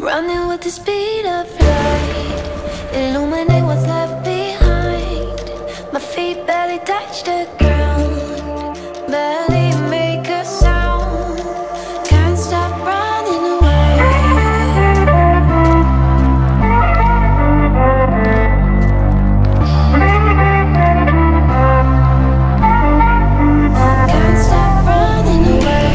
running with the speed of light, illuminate what's left behind. My feet barely touch the ground, barely make a sound. Can't stop running away. Can't stop running away.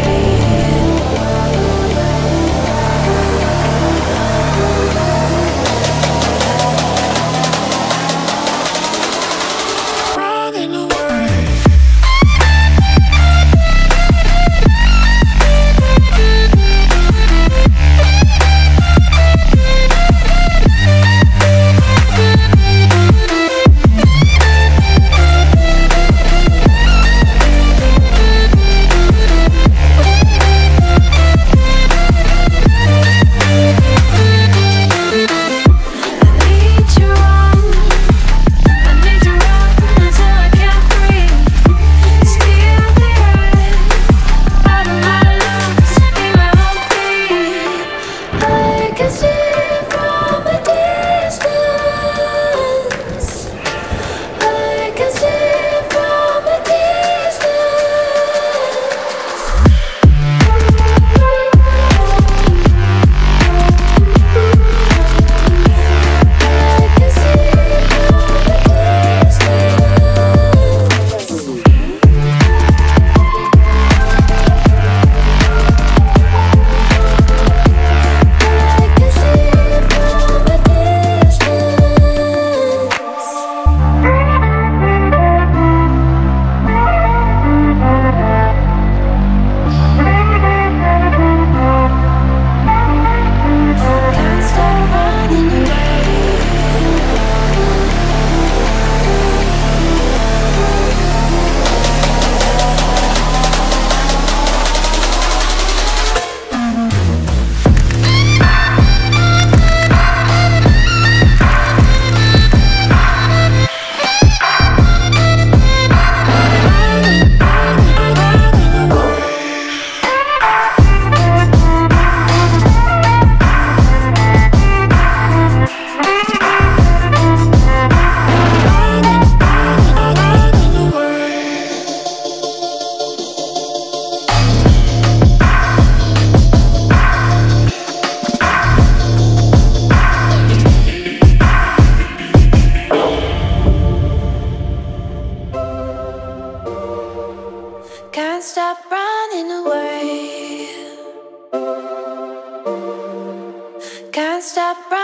Can't stop running away. Can't stop running.